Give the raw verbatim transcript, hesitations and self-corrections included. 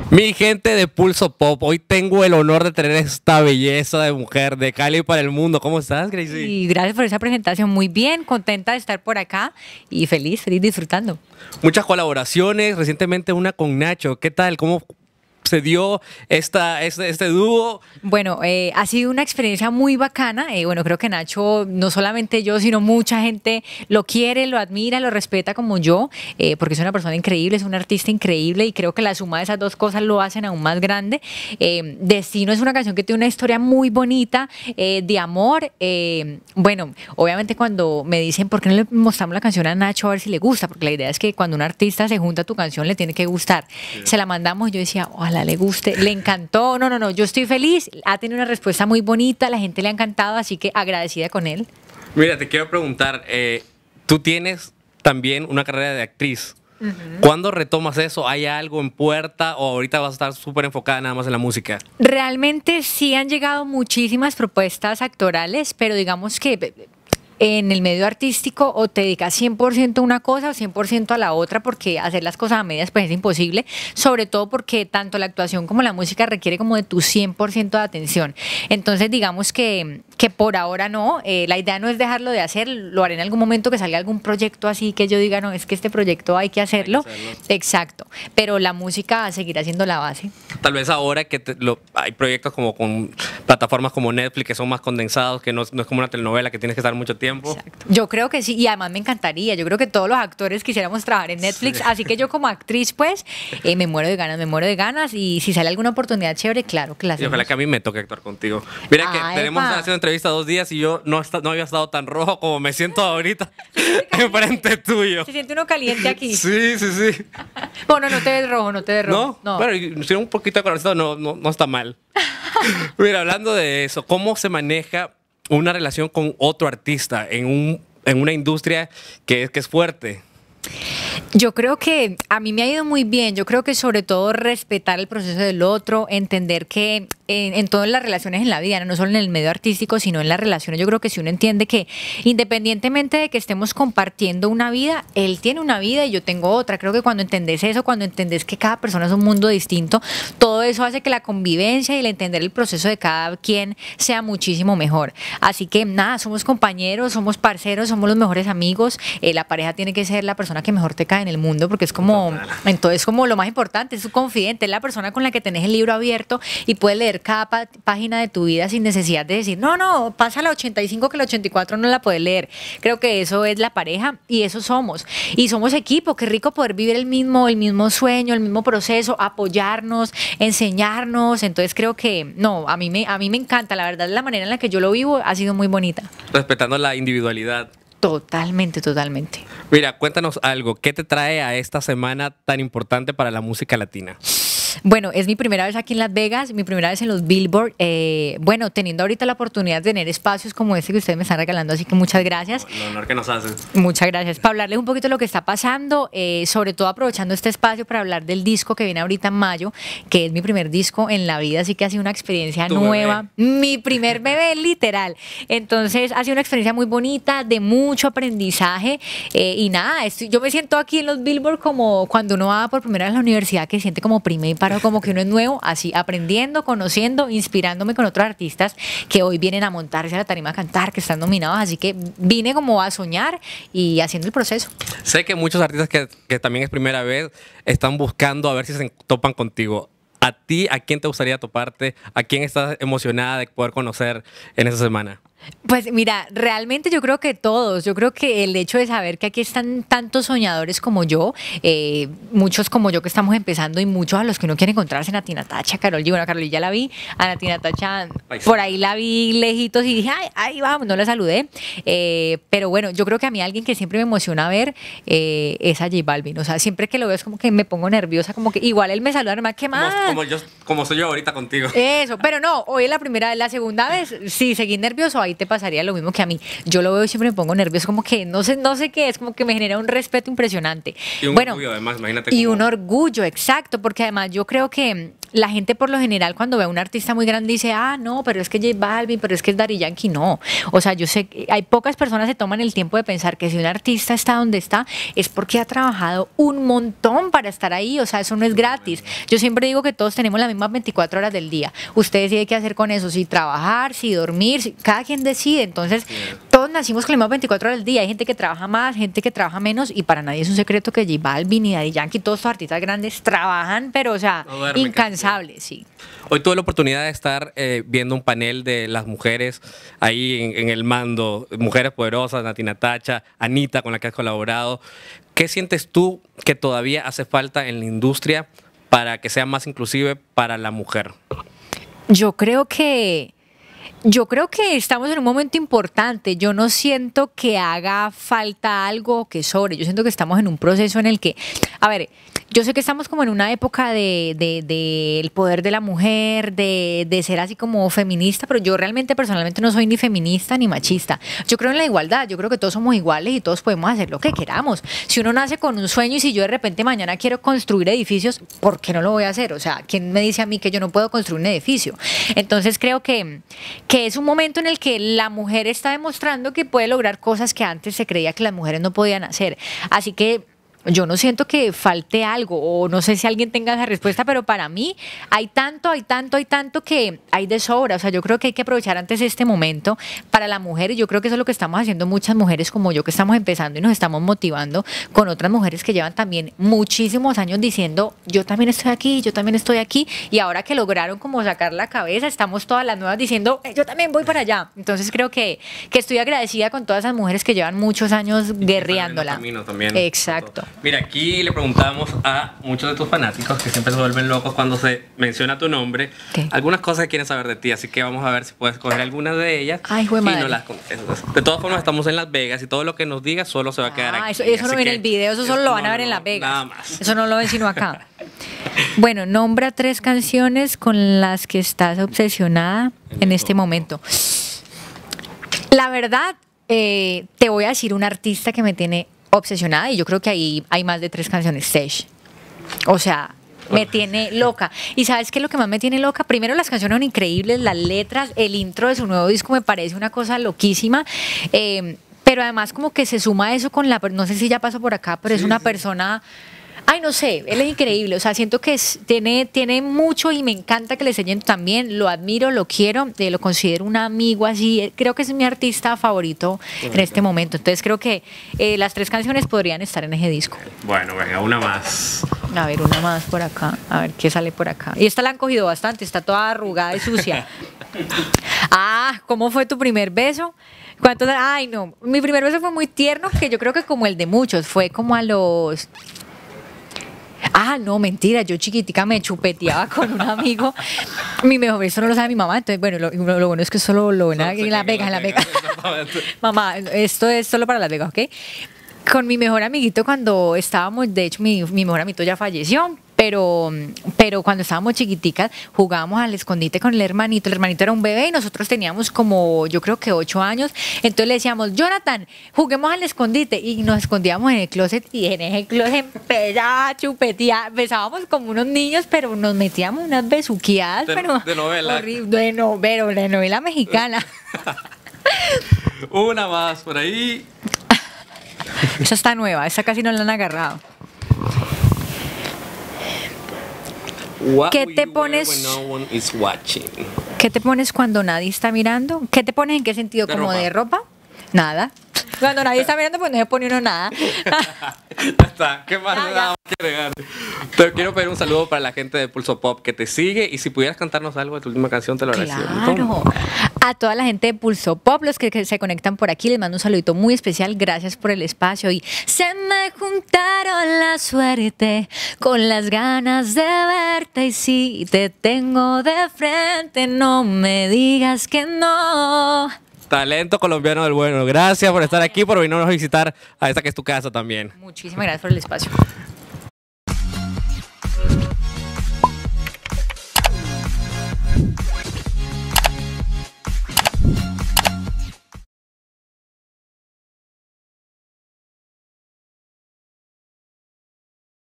Mi gente de Pulso Pop, hoy tengo el honor de tener esta belleza de mujer de Cali para el mundo. ¿Cómo estás, Gracie? Y gracias por esa presentación, muy bien, contenta de estar por acá y feliz, feliz disfrutando. Muchas colaboraciones, recientemente una con Nacho. ¿Qué tal? ¿Cómo se dio esta, este, este dúo? Bueno, eh, ha sido una experiencia muy bacana. Eh, bueno, creo que Nacho, no solamente yo, sino mucha gente lo quiere, lo admira, lo respeta como yo, eh, porque es una persona increíble, es un artista increíble y creo que la suma de esas dos cosas lo hacen aún más grande. Eh, Destino es una canción que tiene una historia muy bonita, eh, de amor. Eh, bueno, obviamente cuando me dicen, ¿por qué no le mostramos la canción a Nacho a ver si le gusta? Porque la idea es que cuando un artista se junta a tu canción le tiene que gustar. Sí. Se la mandamos y yo decía, ojalá le guste, le encantó, no, no, no, yo estoy feliz, ha tenido una respuesta muy bonita, la gente le ha encantado, así que agradecida con él. Mira, te quiero preguntar, eh, tú tienes también una carrera de actriz. Uh-huh. ¿Cuándo retomas eso? ¿Hay algo en puerta o ahorita vas a estar súper enfocada nada más en la música? Realmente sí han llegado muchísimas propuestas actorales, pero digamos que en el medio artístico o te dedicas cien por ciento a una cosa o cien por ciento a la otra, porque hacer las cosas a medias pues es imposible, sobre todo porque tanto la actuación como la música requiere como de tu cien por ciento de atención. Entonces digamos que, que por ahora no, eh, la idea no es dejarlo de hacer, lo haré en algún momento que salga algún proyecto así que yo diga, no, es que este proyecto hay que hacerlo, hay que hacerlo. Exacto, pero la música seguirá siendo la base. Tal vez ahora que te, lo, hay proyectos como con plataformas como Netflix que son más condensados, que no, no es como una telenovela que tienes que estar mucho tiempo. Exacto. Yo creo que sí, y además me encantaría, yo creo que todos los actores quisiéramos trabajar en Netflix, sí. Así que yo como actriz pues eh, me muero de ganas, me muero de ganas y si sale alguna oportunidad chévere, claro que la hacemos. Y ojalá que a mí me toque actuar contigo. Mira ah, que tenemos haciendo entrevista dos días y yo no, está, no había estado tan rojo como me siento ahorita enfrente tuyo. Se siente uno caliente aquí. Sí, sí, sí. Bueno, no te ves rojo, no te ves rojo. No, no. Bueno, si un poquito de colorcito no, no, no está mal. Mira, hablando de eso, ¿cómo se maneja una relación con otro artista en, un, en una industria que es, que es fuerte? Yo creo que a mí me ha ido muy bien. Yo creo que sobre todo respetar el proceso del otro, entender que en, en todas las relaciones en la vida, no solo en el medio artístico, sino en las relaciones, yo creo que si uno entiende que independientemente de que estemos compartiendo una vida, él tiene una vida y yo tengo otra. Creo que cuando entendés eso, cuando entendés que cada persona es un mundo distinto, todo eso hace que la convivencia y el entender el proceso de cada quien sea muchísimo mejor. Así que nada, somos compañeros, somos parceros, somos los mejores amigos. Eh, la pareja tiene que ser la persona que mejor te cae en el mundo, porque es como, entonces como lo más importante, es tu confidente, es la persona con la que tenés el libro abierto y puedes leer cada pá página de tu vida sin necesidad de decir, no, no, pasa la ochenta y cinco que la ochenta y cuatro no la puedes leer. Creo que eso es la pareja y eso somos. Y somos equipo, qué rico poder vivir el mismo, el mismo sueño, el mismo proceso, apoyarnos, enseñarnos. Entonces creo que, no, a mí me, a mí me encanta, la verdad, la manera en la que yo lo vivo ha sido muy bonita. Respetando la individualidad. Totalmente, totalmente. Mira, cuéntanos algo. ¿Qué te trae a esta semana tan importante para la música latina? Bueno, es mi primera vez aquí en Las Vegas, mi primera vez en los Billboard. Eh, bueno, teniendo ahorita la oportunidad de tener espacios como este que ustedes me están regalando, así que muchas gracias. El honor que nos haces. Muchas gracias. Para hablarles un poquito de lo que está pasando, eh, sobre todo aprovechando este espacio para hablar del disco que viene ahorita en mayo, que es mi primer disco en la vida, así que ha sido una experiencia ¿Tu nueva. Bebé? Mi primer bebé, literal. Entonces, ha sido una experiencia muy bonita, de mucho aprendizaje. Eh, y nada, estoy, yo me siento aquí en los Billboard como cuando uno va por primera vez a la universidad, que siente como primer paro, como que uno es nuevo, así aprendiendo, conociendo, inspirándome con otros artistas que hoy vienen a montarse a la tarima a cantar, que están nominados, así que vine como a soñar y haciendo el proceso. Sé que muchos artistas que, que también es primera vez están buscando a ver si se topan contigo. ¿A ti, a quién te gustaría toparte? ¿A quién estás emocionada de poder conocer en esa semana? Pues mira, realmente yo creo que todos, yo creo que el hecho de saber que aquí están tantos soñadores como yo, eh, muchos como yo que estamos empezando y muchos a los que uno quiere encontrarse, Nati Natacha, Karol G, bueno, Karol G ya la vi, a Nati Natacha por ahí la vi lejitos y dije, ay, ahí vamos, no la saludé, eh, pero bueno, yo creo que a mí alguien que siempre me emociona ver eh, es a J Balvin, o sea, siempre que lo veo es como que me pongo nerviosa, como que igual él me saluda normal, ¿qué más? Como, como, yo, como soy yo ahorita contigo. Eso, pero no, hoy es la primera vez, la segunda vez, sí, seguí nervioso, ahí te pasaría lo mismo que a mí. Yo lo veo y siempre me pongo nervioso, como que no sé, no sé qué es, como que me genera un respeto impresionante. Y un bueno, orgullo además, imagínate. Y cómo... un orgullo, exacto, porque además yo creo que la gente por lo general cuando ve a un artista muy grande dice, ah, no, pero es que J Balvin, pero es que es Daddy Yankee, no. O sea, yo sé que hay pocas personas que se toman el tiempo de pensar que si un artista está donde está es porque ha trabajado un montón para estar ahí, o sea, eso no es gratis. Yo siempre digo que todos tenemos las mismas veinticuatro horas del día. Usted decide qué hacer con eso, si trabajar, si dormir, si, cada quien decide. Entonces, todos nacimos con las mismas veinticuatro horas del día. Hay gente que trabaja más, gente que trabaja menos, y para nadie es un secreto que J Balvin y Daddy Yankee, todos estos artistas grandes trabajan, pero o sea, no duerme, incansables, sí. Hoy tuve la oportunidad de estar eh, viendo un panel de las mujeres ahí en, en el mando, mujeres poderosas, Nati Natacha, Anita, con la que has colaborado. ¿Qué sientes tú que todavía hace falta en la industria para que sea más inclusive para la mujer? Yo creo que Yo creo que estamos en un momento importante. Yo no siento que haga falta algo que sobre. Yo siento que estamos en un proceso en el que, a ver, yo sé que estamos como en una época de, de, de el poder de la mujer, de, de ser así como feminista, pero yo realmente personalmente no soy ni feminista ni machista. Yo creo en la igualdad. Yo creo que todos somos iguales y todos podemos hacer lo que queramos. Si uno nace con un sueño y si yo de repente mañana quiero construir edificios, ¿por qué no lo voy a hacer? O sea, ¿quién me dice a mí que yo no puedo construir un edificio? Entonces creo que que es un momento en el que la mujer está demostrando que puede lograr cosas que antes se creía que las mujeres no podían hacer. Así que yo no siento que falte algo, o no sé si alguien tenga esa respuesta, pero para mí hay tanto, hay tanto, hay tanto que hay de sobra. O sea, yo creo que hay que aprovechar antes este momento para la mujer, y yo creo que eso es lo que estamos haciendo muchas mujeres como yo, que estamos empezando y nos estamos motivando con otras mujeres que llevan también muchísimos años diciendo, yo también estoy aquí, yo también estoy aquí, y ahora que lograron como sacar la cabeza, estamos todas las nuevas diciendo, eh, yo también voy para allá. Entonces creo que, que estoy agradecida con todas esas mujeres que llevan muchos años guerreándola. Camino también. Exacto. Mira, aquí le preguntamos a muchos de tus fanáticos que siempre se vuelven locos cuando se menciona tu nombre, ¿qué? Algunas cosas que quieren saber de ti, así que vamos a ver si puedes coger algunas de ellas. Ay, jue madre. Y no las contestas. De todas formas, estamos en Las Vegas y todo lo que nos digas solo se va a quedar ah, aquí. Eso, eso no ve en el video, eso solo lo van a ver en Las Vegas. Nada más. Eso no lo ven sino acá. Bueno, nombra tres canciones con las que estás obsesionada en este momento. La verdad, eh, te voy a decir un artista que me tiene obsesionada, y yo creo que ahí hay más de tres canciones. Sage. O sea, me tiene loca. ¿Y sabes qué es lo que más me tiene loca? Primero, las canciones son increíbles, las letras, el intro de su nuevo disco me parece una cosa loquísima. Eh, pero además como que se suma eso con la... No sé si ya pasó por acá, pero sí, es una sí. persona... Ay, no sé, él es increíble, o sea, siento que es, tiene, tiene mucho y me encanta que le esté yendo también, lo admiro, lo quiero, eh, lo considero un amigo así, creo que es mi artista favorito en este momento, entonces creo que eh, las tres canciones podrían estar en ese disco. Bueno, venga, una más. A ver, una más por acá, a ver qué sale por acá. Y esta la han cogido bastante, está toda arrugada y sucia. Ah, ¿cómo fue tu primer beso? ¿Cuántos? Ay, no, mi primer beso fue muy tierno, que yo creo que como el de muchos, fue como a los... Ah, no, mentira, yo chiquitica me chupeteaba con un amigo. Mi mejor beso no lo sabe mi mamá, entonces, bueno, lo, lo bueno es que solo lo ven en Las Vegas, en Las Vegas. Mamá, esto es solo para Las Vegas, ¿ok? Con mi mejor amiguito cuando estábamos, de hecho, mi, mi mejor amiguito ya falleció, pero, pero cuando estábamos chiquiticas jugábamos al escondite con el hermanito. El hermanito era un bebé y nosotros teníamos como, yo creo que ocho años. Entonces le decíamos, Jonathan, juguemos al escondite. Y nos escondíamos en el closet, y en ese closet empezaba a chupetear. Besábamos como unos niños, pero nos metíamos unas besuqueadas. De, pero de novela. Horrible, de, no, pero de novela mexicana. Una más por ahí. Esa está nueva, esa casi no la han agarrado. What ¿Qué te pones? No one is watching? ¿Qué te pones cuando nadie está mirando? ¿Qué te pones en qué sentido? De ¿Como ropa. de ropa? Nada. Cuando nadie está mirando, pues no se pone uno nada. Ya está. ¿Qué más le damos que agregar? Te quiero pedir un saludo para la gente de Pulso Pop que te sigue, y si pudieras cantarnos algo de tu última canción, te lo agradezco. Claro. A toda la gente de Pulso Pop, los que, que se conectan por aquí, les mando un saludito muy especial. Gracias por el espacio. Y se me juntaron la suerte con las ganas de verte, y si te tengo de frente, no me digas que no. Talento colombiano del bueno. Gracias por estar aquí, por venirnos a visitar a esta que es tu casa también. Muchísimas gracias por el espacio.